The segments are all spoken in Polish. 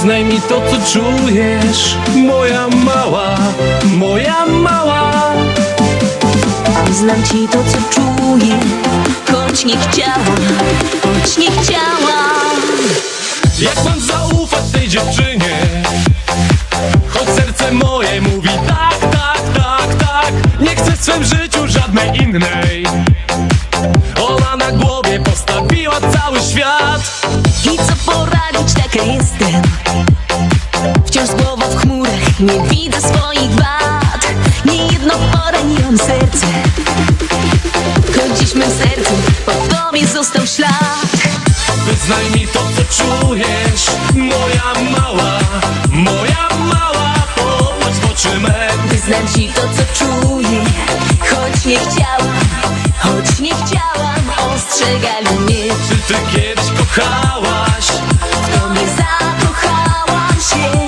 Wyznaj mi to, co czujesz, moja mała, moja mała. Znam ci to, co czuję, choć nie chciałam, choć nie chciałam. Jak mam zaufać tej dziewczynie, choć serce moje mówi tak, tak, tak, tak. Nie chcę w swym życiu żadnej innej. Ona na głowie postawiła cały świat. I co poradzić, taka jestem. Wciąż głowa w chmurach, nie widzę swoich wad. Niejedno poraniłam serce, choć dziś mym sercem po tobie został ślad. Wyznaj mi to, co czujesz, moja mała, moja mała. Popatrz w oczy me. Wyznam ci to, co czuję, choć nie chciałam, choć nie chciałam. Ostrzegali mnie. Czy ty kiedyś kochałaś? W tobie zakochałam się.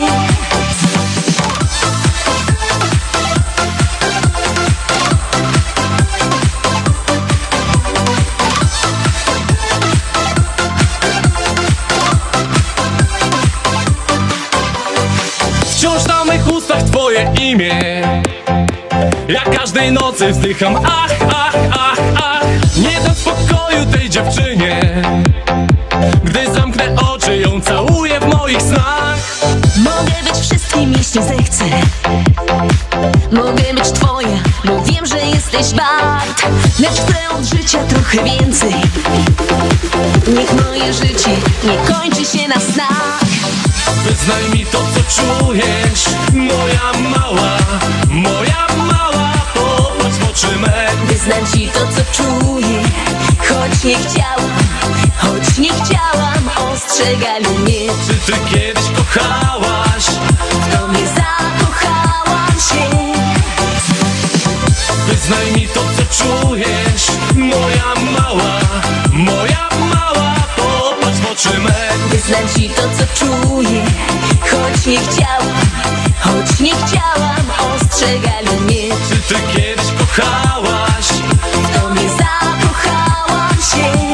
Wciąż na mych ustach twoje imię. Ja każdej nocy wzdycham, ach, ach, ach, ach. Nie dam spokoju tej dziewczynie. Gdy zamknę oczy, ją całuję w moich snach. Mogę być wszystkim, jeśli zechcę. Mogę być twoja, bo wiem, że jesteś wart. Lecz chcę od życia trochę więcej. Niech moje życie nie kończy się na snach. Wyznaj mi to, co czujesz, moja mała, moja mała. Popatrz w oczy me. Wyznam ci to, co czuję, choć nie chciałam, choć nie chciałam. Ostrzegali mnie. Czy ty kiedyś kochałaś? W tobie zakochałam się. Wyznaj mi to, co czujesz, moja mała, moja mała. Popatrz w oczy me. Wyznam ci to, co czuję, choć nie chciałam, choć nie chciałam. Ostrzegali mnie. Czy ty kiedyś kochałaś? W tobie zakochałam się.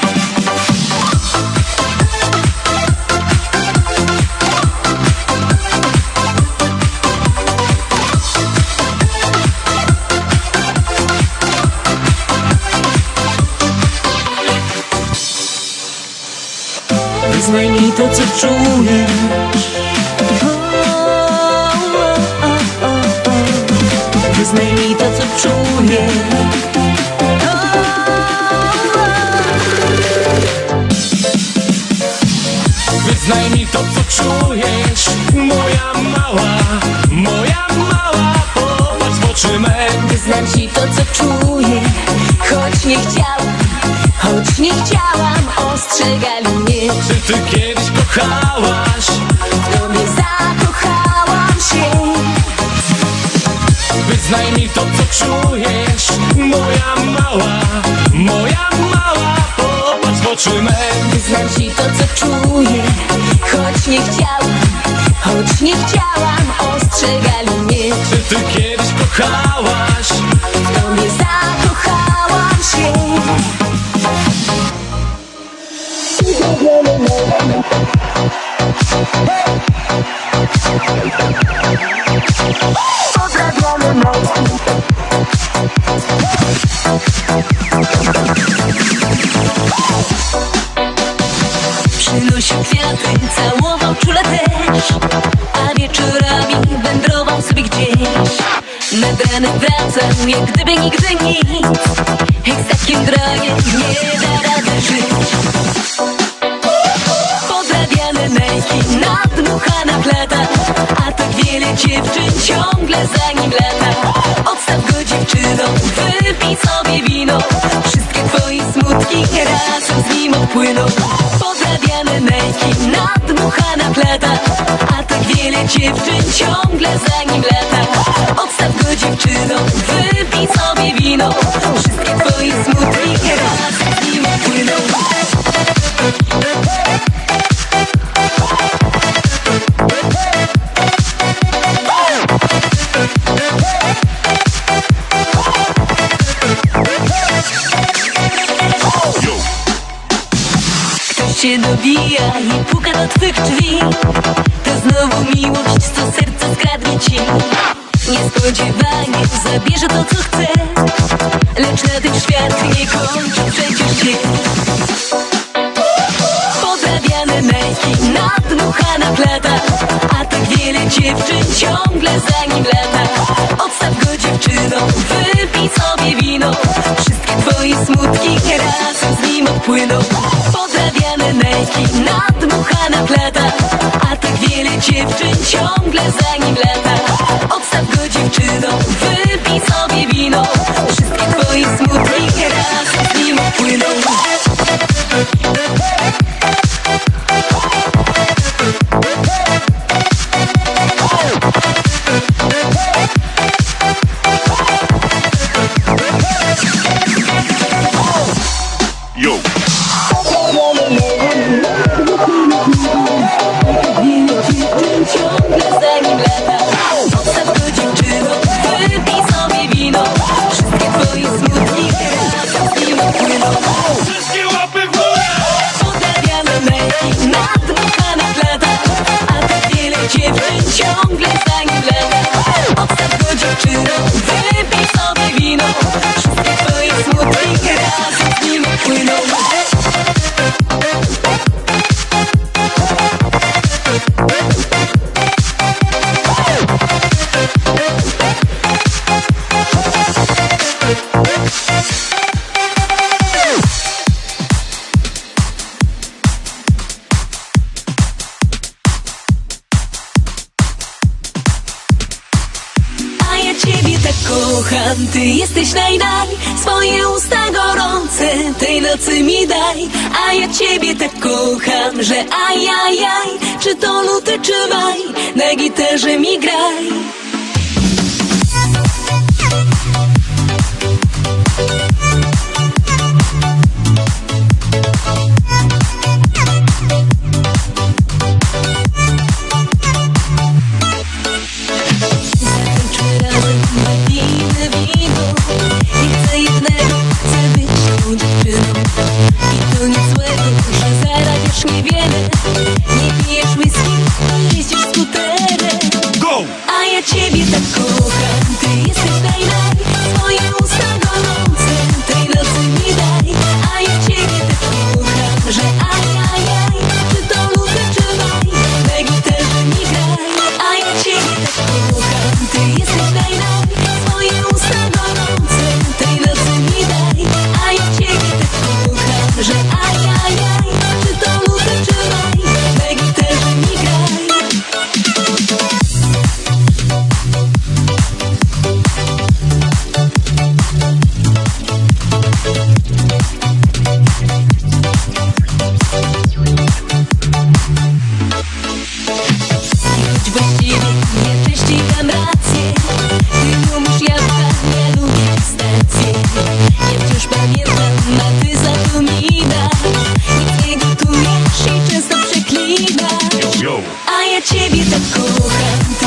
Wyznaj mi to, co czujesz. Wyznaj mi to, co czuję. Wyznaj mi to, co czujesz, moja mała, moja mała. Popatrz w oczy me. Wyznam ci to, co czuję, choć nie chciałam, choć nie chciałam. Ostrzegali mnie. Czy ty kiedyś kochałaś? W tobie zakochałam się. Wyznaj mi to, co czujesz, moja mała, moja mała. Popatrz w oczy me. Wyznam ci to, co czuję, choć nie chciałam, choć nie chciałam. Ostrzegali mnie. Czy ty kiedyś kochałaś? W tobie zakochałam się. Przynosił kwiaty, całował czule też, a wieczorami wędrował sobie gdzieś. Nad ranem wracał, jak gdyby nigdy nic. Z takim dragiem nie da rady żyć. Podrabiane nejki, nadmuchana plata, a tak wiele dziewczyn ciągle za nim lata. Odstaw go, dziewczyno, wypij sobie wino. Wszystkie twoje smutki razem z nim odpłyną. Podrabiane nejki, nadmuchana plata, a tak wiele dziewczyn ciągle za nim lata. Odstaw go, dziewczyno, wypij sobie wino. Wszystkie twoje smutki razem z nim odpłyną. się dobija i puka do twych drzwi. To znowu miłość, co serce skradnie ci. Niespodziewanie zabierze to, co chce, lecz na tym świat nie kończy przecież się. Podrabiane męki, nadmuchana klata, a tak wiele dziewczyn ciągle za nim lata. Odstaw go dziewczyno, wypij sobie wino, wszystkie twoje smutki razem z nim odpłyną. Podrabiane męki, nadmuchana klata, a tak wiele dziewczyn ciągle za nim lata. Odstaw go dziewczyno, wypij sobie wino, wszystkie twoje smutki razem z nim odpłyną. Yo. Ciągle za nim lata. Odstaw go dziewczyno, wypij sobie wino, wszystkie twoje smutki razem z nim odpłyną. Wszystkie łapy w górę! Podrabiane męki, nadmuchana klata, a tak wiele dziewczyn ciągle za nim lata. Odstaw go dziewczyno, wypij sobie wino, wszystkie twoje smutki razem z nim odpłyną. A ja ciebie tak kocham, ty jesteś naj, swoje usta gorące tej nocy mi daj. A ja ciebie tak kocham, że ajajaj, czy to luty czy maj, na gitarze mi graj. Zakończmy razem bawimy wino. Nie chcę jednego, chcę być tą dziewczyną. I to nic złego, że zarabiasz niewiele. Nie pijesz whisky, jeździsz skuterem. Go! A ja ciebie tak kocham, ty jesteś naj, swoje usta gorące tej nocy mi daj. A ja ciebie tak kocham, że ajajaj, czy to luty czy maj, na gitarze mi graj. A ja ciebie tak kocham, ty jesteś naj, swoje usta gorące tej nocy mi daj. A ja ciebie tak kocham, że ajajaj, czy to luty czy maj, na gitarze mi graj. Choć właściwie ja częściej dam rację, ty lubisz jabłka, ja lubię pistacje. Ja wciąż pamiętam, a ty zapominasz. Nic nie gotujesz i często przeklinasz. Yo. A ja ciebie tak kocham,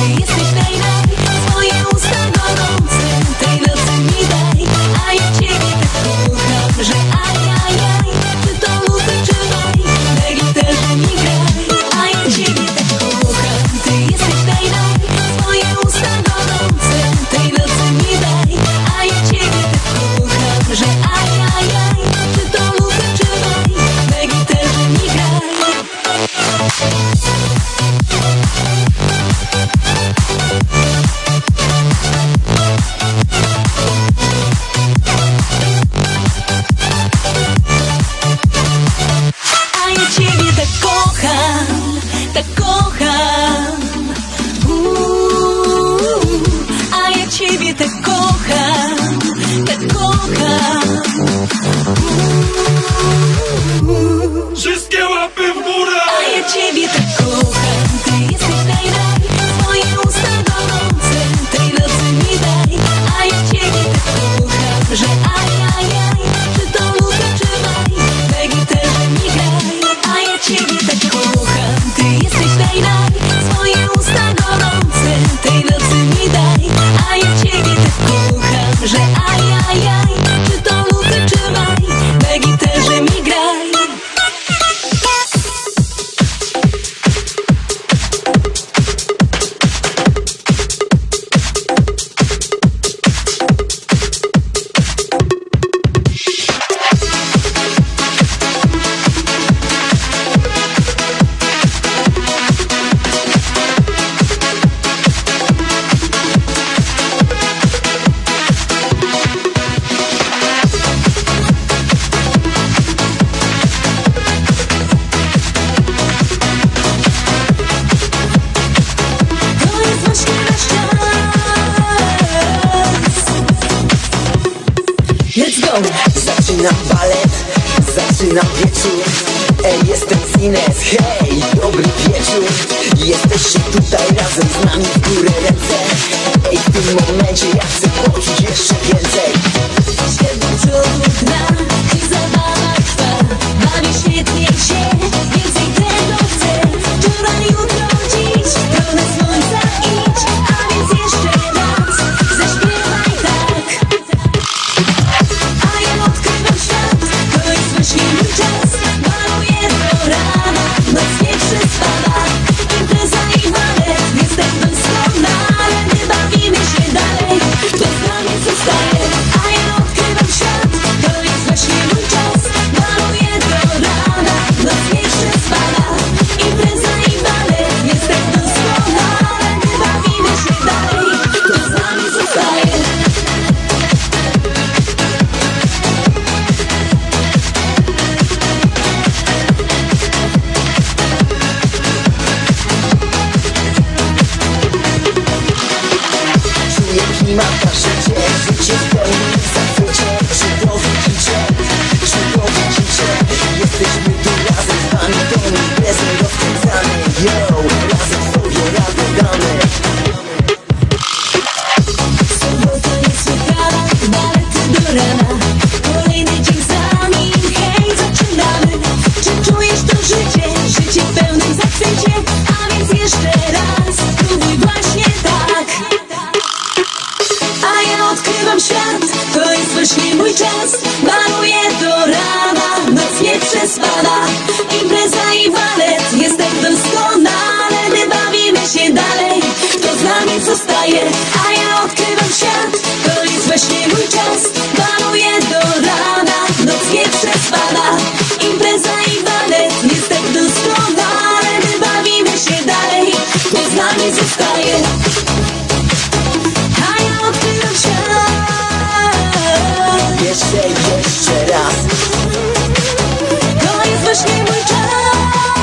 Zaczynam balet, zaczynam wieczór. Ej, jestem Zines, hej, dobry wieczór. Jesteście tutaj razem z nami, w górę ręce. Ej, w tym momencie ja chcę poczuć jeszcze więcej. Siedem cudów gra i zabawa trwa. Bawię świetnie się, więcej tego chcę. Wczoraj, jutro, dziś, w stronę słońca idź. A więc jeszcze raz zaśpiewaj tak. A ja odkrywam świat, to jest właśnie mój czas. Maluję do rana, noc nie przespada. Impreza i balet, jestem doskonale. My bawimy się dalej, kto z nami zostaje. A ja odkrywam świat, to jest właśnie mój czas. Maluję do rana, noc nie przespada. Impreza i balet, jestem doskonale. My bawimy się dalej, kto z nami zostaje. Czuję klimat na życie, życie w pełni zachwycie. Czy to widzicie? Czy to widzicie? Jesteśmy tu razem z wami, tą imprezę rozkręcamy. Yo, razem sobie radę damy. Sobota jest wybrana, balety do rana. Kolejny dzień za nim, hej, zaczynamy. Czy czujesz to życie? Życie w pełnym zachwycie. A więc jeszcze raz, spróbuj właśnie tak. A ja odkrywam świat, to jest właśnie mój czas. Maluję do rana, noc nie przespada. Impreza i balet, jestem doskonale. My bawimy się dalej, kto z nami zostaje. A ja odkrywam świat, to jest właśnie mój czas. Maluję do rana, noc nie przespada. Impreza i balet, jestem doskonale. My bawimy się dalej, kto z nami zostaje. A ja odkrywam świat. Jeszcze raz. To jest właśnie mój czas.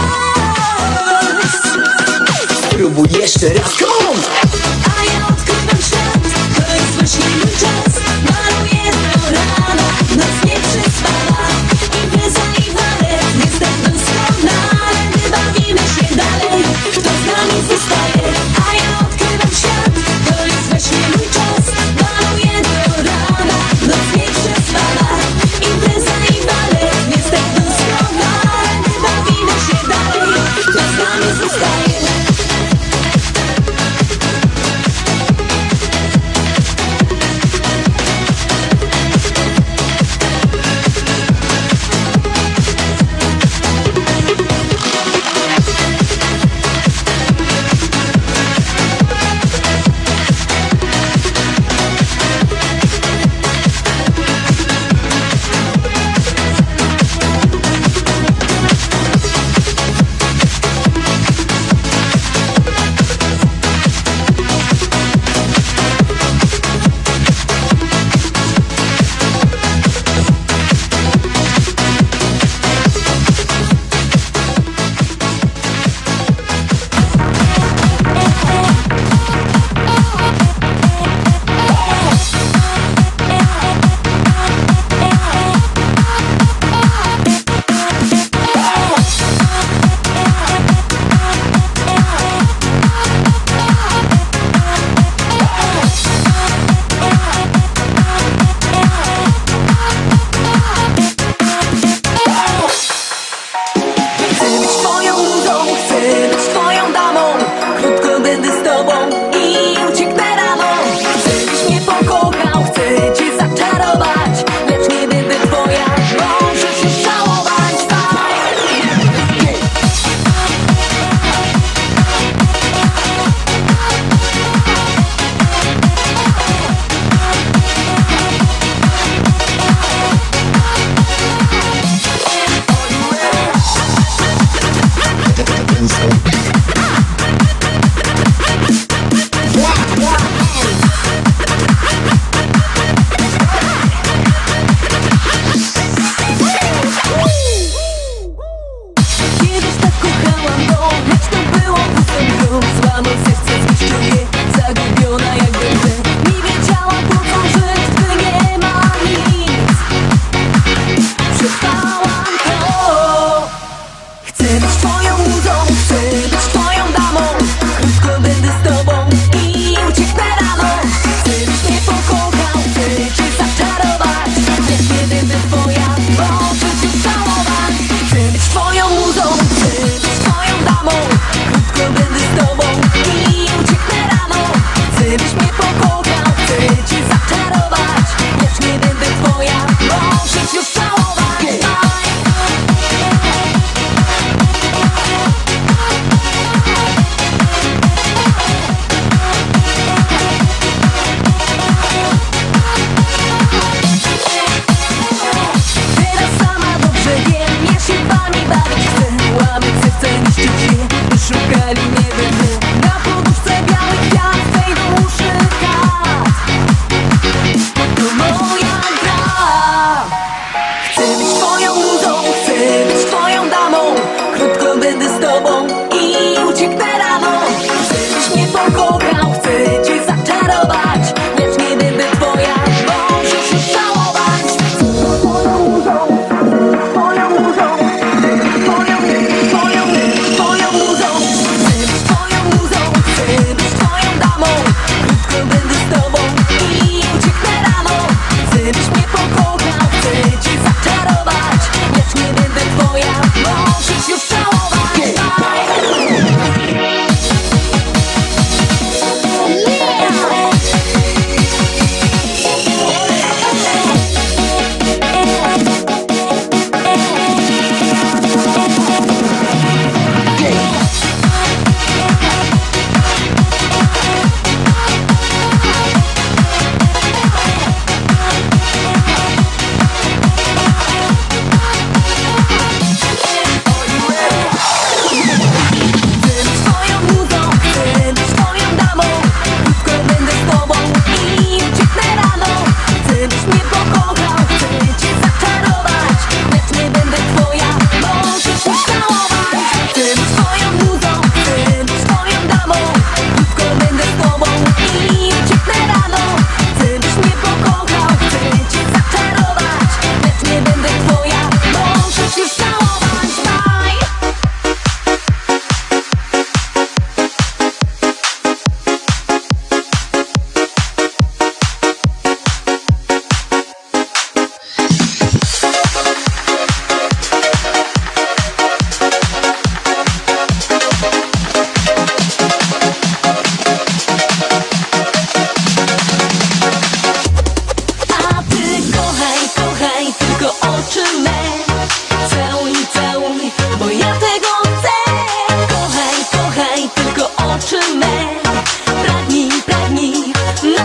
Spróbuj jeszcze raz, come on! A ja odkrywam świat, to jest właśnie mój czas. Maluję do rana, noc nie przespada. Impreza i balet, jestem doskonale. My bawimy się dalej, kto z nami zostaje. A ja odkrywam świat, to jest właśnie mój czas. Maluję do rana, noc nie przespada. Impreza i balet, jestem doskonale. My bawimy się dalej, kto z nami zostaje.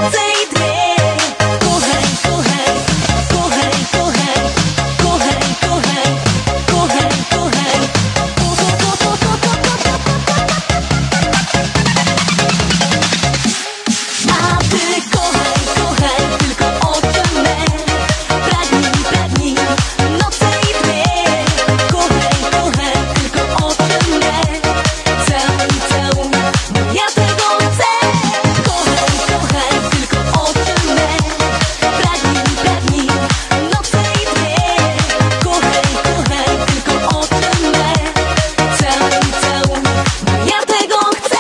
noce i dnie. Kochaj, kochaj, kochaj, kochaj, kochaj, kochaj, kochaj, kochaj. A ty kochaj, kochaj, tylko oczy me. Pragnij, pragnij, noce i dnie. Kochaj, kochaj, tylko oczy me. Całuj, całuj, bo ja tego chcę. Kochaj, kochaj, tylko oczy me. Pragnij, pragnij, noce i dnie. Kochaj, kochaj, tylko oczy me. Całuj, całuj, bo ja tego chcę.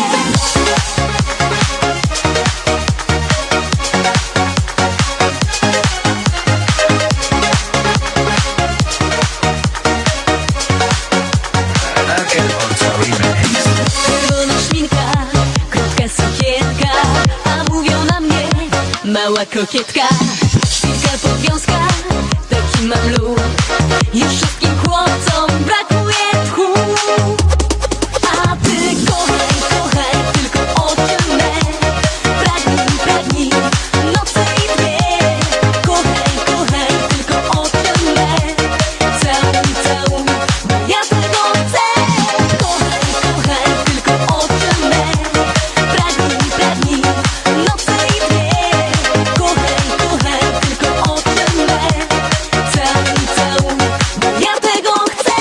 Czerwona szminka, krótka sukienka, a mówią na mnie mała kokietka. Szpilka, podwiązka, taki mam luk. Już wszystkim chłopcom brakuje tchu. A ty kochaj, kochaj, tylko oczy me. Pragnij, pragnij, noce i dnie. Kochaj, kochaj, tylko oczy me. Całuj, całuj, bo ja tego chcę. Kochaj, kochaj, tylko oczy me. Pragnij, pragnij, noce i dnie. Kochaj, kochaj, tylko oczy me. Całuj, całuj, bo ja tego chcę.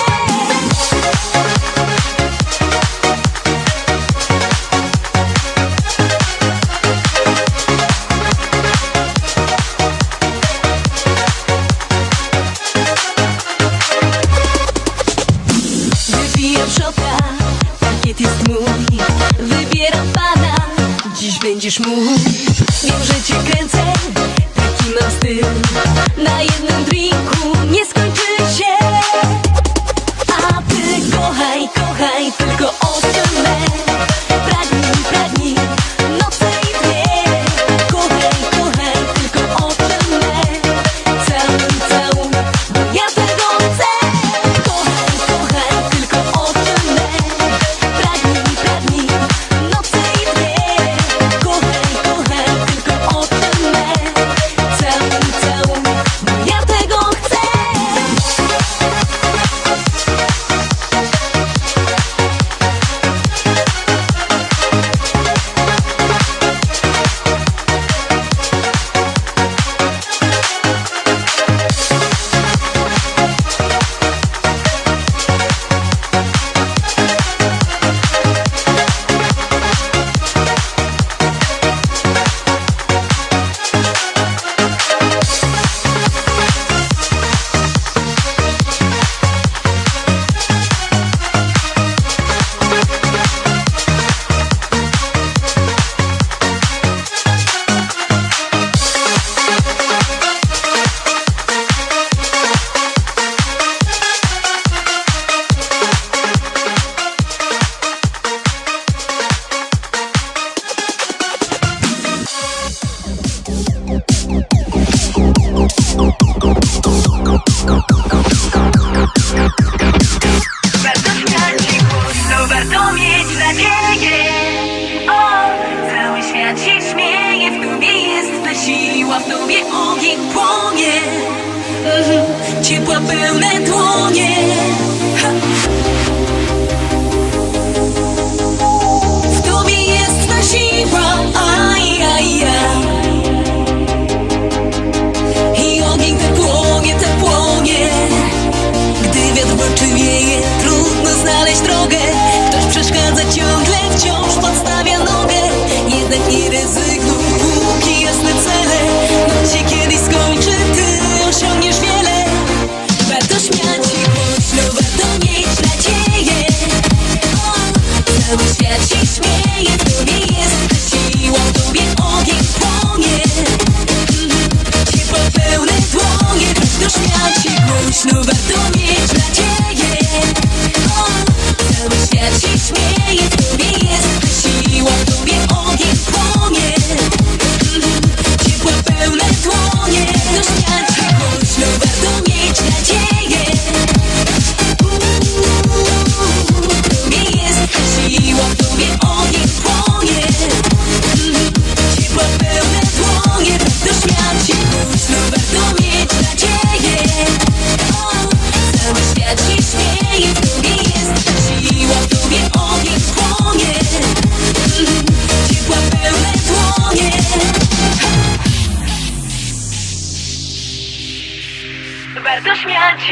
Wypijam szota, pakiet jest mój. Wybieram pana, dziś będziesz mój. Wiem, że cię kręcę, taki mam styl. Na jednym drinku nie skończy się. A ty kochaj, kochaj, tylko oczy me. Pragnij, pragnij, noce i dnie. Kochaj, kochaj, tylko oczy me. Całuj, całuj, bo ja tego chcę. Kochaj, kochaj, tylko oczy me. Pragnij, pragnij, noce i dnie. Kochaj, kochaj, tylko oczy me. Całuj, całuj, bo ja tego chcę. Warto śmiać się głośno, warto mieć nadzieję. O, cały świat się śmieje, w tobie jest ta siła, w tobie ogień płonie. Ciepła pełne dłonie. W tobie jest ta siła, aj, aj, aj. I ogień te płonie. Gdy wiatr w oczy wieje, trudno znaleźć drogę. Ktoś przeszkadza ciągle, wciąż podstawia nogę. Jednak nie rezygnuj, póki jasne cele. Noc się kiedyś skończy, ty osiągniesz wiele. Warto śmiać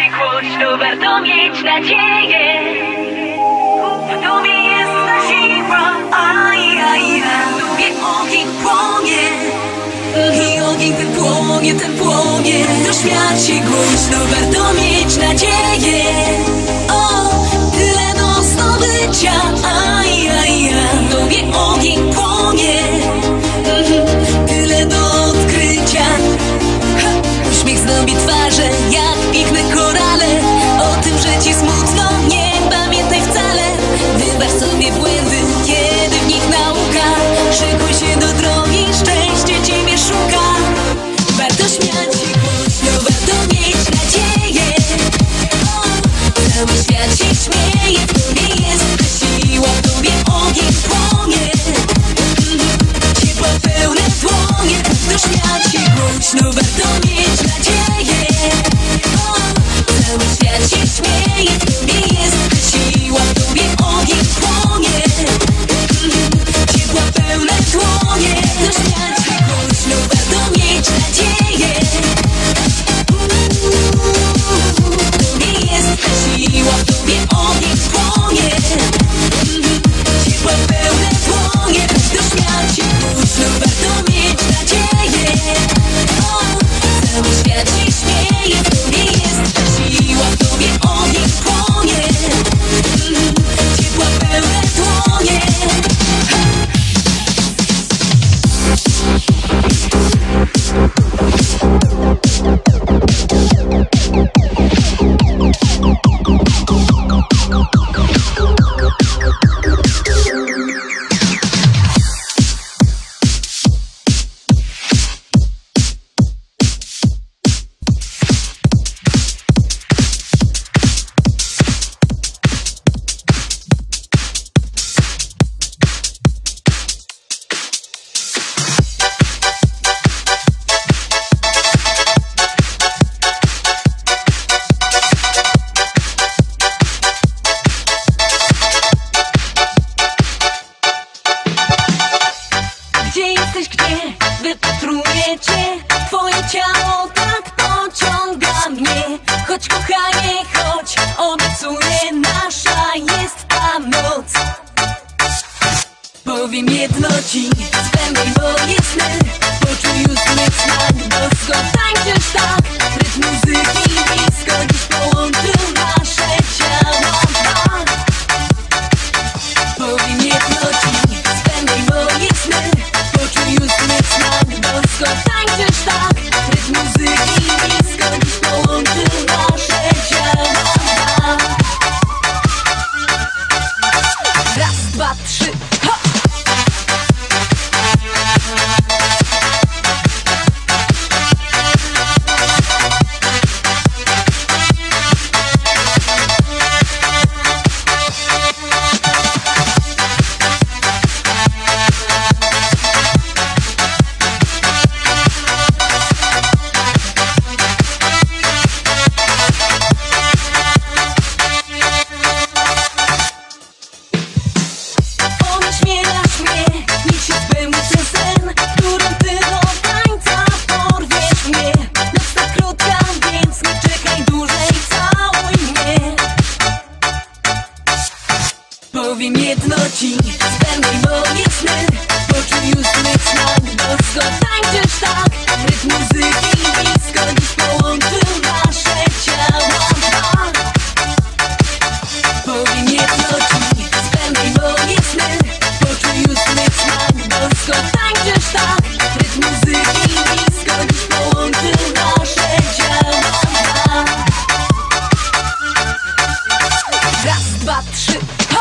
głośno, warto mieć nadzieję. W tobie jest ta siła, w tobie ogień płonie. I ogień ten płonie, do świat się głośno, warto mieć nadzieję. O, tyle do zdobycia, w tobie ogień płonie. Tyle do odkrycia. Uśmiech zdobi twarze jak piękne korale. O tym, że ci smutno, nie pamiętaj wcale. Wybacz sobie błędy, kiedy w nich nauka. Szykuj się do drogi, szczęście ciebie szuka. Warto śmiać się głośno, warto mieć nadzieję. O, cały świat się śmieje, w tobie jest ta siła, w tobie ogień płonie. Ciepło pełne dłonie, warto śmiać się głośno, warto mieć nadzieję. O, cały świat się śmieje, w tobie jest ta siła, w tobie ogień płonie. Ciepło pełne dłonie, warto śmiać się głośno, warto mieć nadzieję. W tobie jest ta siła, w tobie ogień płonie. Ciepło pełne dłonie, warto śmiać się głośno, warto mieć nadzieję. O, cały świat się śmieje, w tobie jest ta siła, w tobie ogień płonie. Ciepło pełne dłonie. Gdzie jesteś, gdzie wypatruję cię? Twoje ciało tak pociąga mnie. Chodź kochanie, chodź, obiecuję, nasza jest ta noc. Powiem jedno ci, spełniaj moje sny. Poczuj już zmysł smak, bosko tańczysz tak. Rytm muzyki blisko dziś połączył nasze ciała dwa. Powiem jedno ci, spełniaj moje sny. Poczuj już zmysł smak, bosko tańczysz tak. Rytm muzyki blisko dziś połączył nasze ciała dwa. Raz, dwa, trzy, ho! Onieśmielasz mnie, niech się spełni ten sen, którym ty do tańca porwiesz mnie. Noc tak krótka, więc nie czekaj dłużej, całuj mnie. Powiem jedno ci, spełniaj moje sny. Poczuj już zmysł smak, bosko tańczysz tak. Rytm muzyki blisko dziś połączył nasze ciała dwa. Powiem jedno ci, spełniaj moje sny. Poczuj już zmysł smak, bosko tańczysz tak. Rytm muzyki blisko dziś połączył nasze ciała dwa. Raz, dwa, trzy, ho!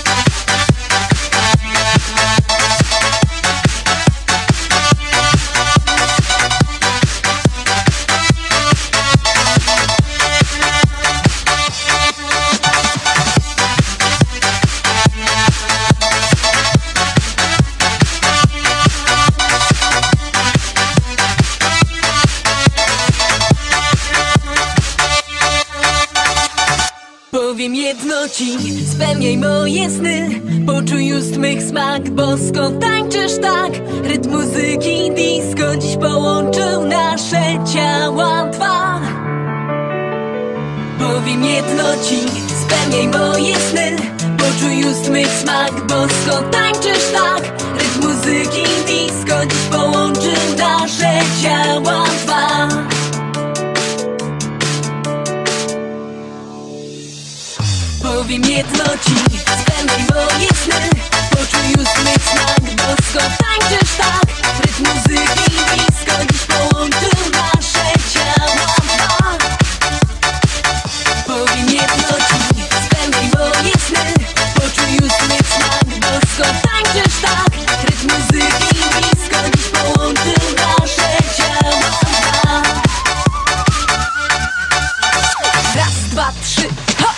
Powiem jedno ci, spełniaj moje sny. Poczuj już mych smak, bosko tańczysz tak. Rytm muzyki disco dziś połączył nasze ciała dwa. jedno ci, spełniaj moje sny. Poczuj ust mych smak, bosko tańczysz tak. Rytm muzyki disco dziś połączy nasze ciała dwa. Powiem jedno ci, spełniaj moje sny. Poczuj ust mych smak, bosko tańczysz tak. Rytm muzyki disco dziś połączy nasze ciała dwa. Powiem jedno ci, spełniaj moje sny. Poczuj ust mych smak, bosko tańczysz tak. Rytm muzyki disco dziś połączy nasze ciała dwa. Raz, dwa, trzy, hop!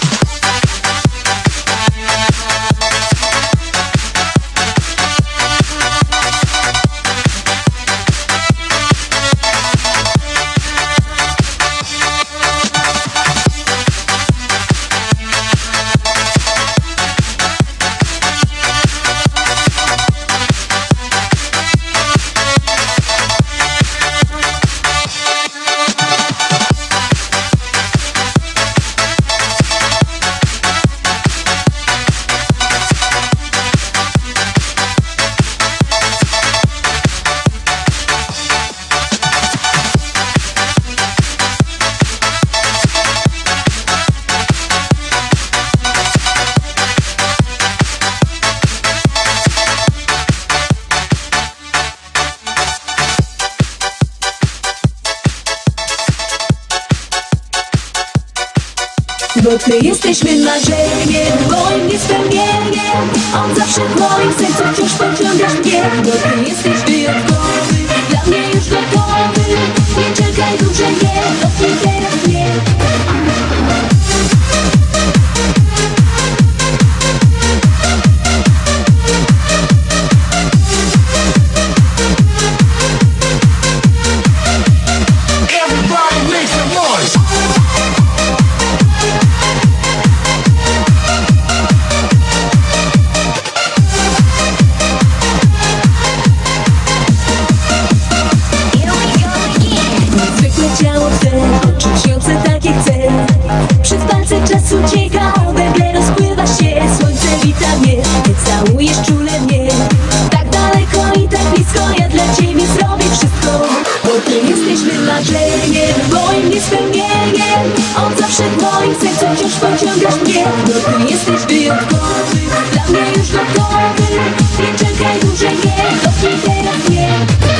Bo ty jesteś mym marzeniem, moim niespełnieniem. On zawsze w moim sercu wciąż pociągasz mnie. Bo ty jesteś wyjątkowy, dla mnie już gotowy. Nie czekaj dłużej, nie, dotknij teraz mnie. Ciało chce, oczy śniące takie chcę. Przez palce czasu ucieka, we rozpływa się. Słońce wita mnie, ty całujesz czule mnie. Tak daleko i tak blisko, ja dla ciebie zrobię wszystko. Bo ty jesteś mym marzeniem, moim niespełnieniem. On zawsze w moim sercu wciąż pociągasz mnie. Bo ty jesteś wyjątkowy, dla mnie już gotowy. Nie czekaj dłużej, nie, dotknij teraz mnie.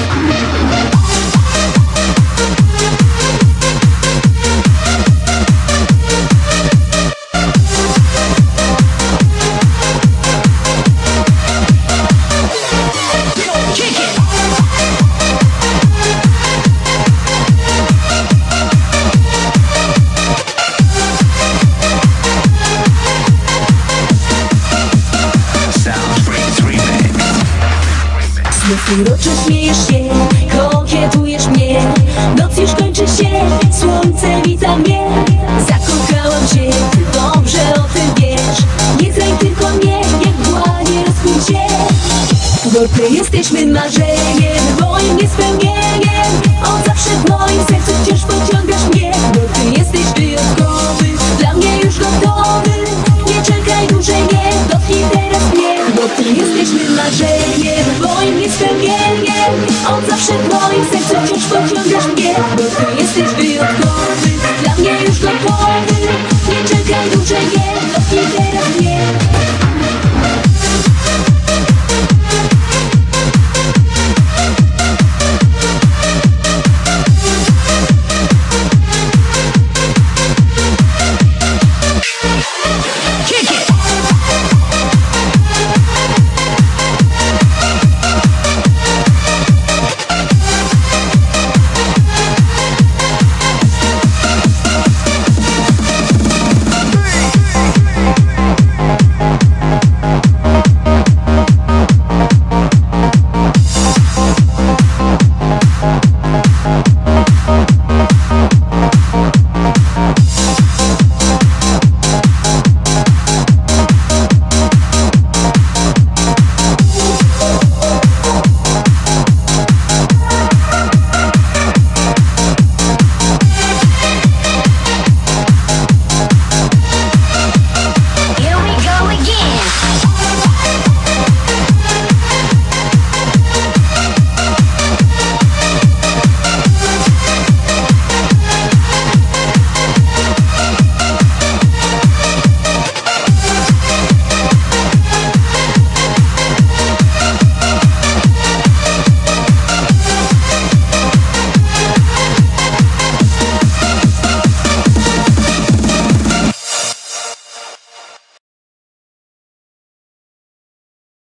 Uroczo śmiejesz się, kokietujesz mnie. Noc już kończy się, słońce wita mnie. Zakochałam się, ty dobrze o tym wiesz. Nie zraj tylko mnie, jak dłonie rozkuj się. Bo ty jesteś mym marzeniem, moim niespełnieniem. On zawsze w moim sercu wciąż pociągasz mnie. Bo ty jesteś wyjątkowy, dla mnie już gotowy. Nie czekaj dłużej, nie, dotknij teraz mnie. Bo ty jesteś mym marzeniem, moim niespełnieniem. On zawsze w moim sercu wciąż pociągasz mnie. Bo ty jesteś wyjątkowy.